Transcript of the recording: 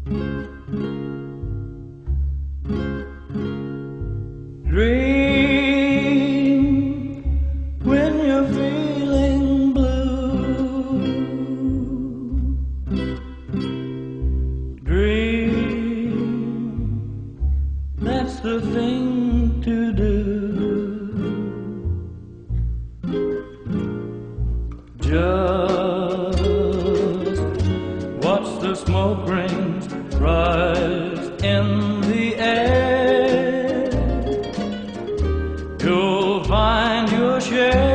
Dream when you're feeling blue. Dream, that's the thing to do. Just watch the smoke rings rise in the air. You'll find your share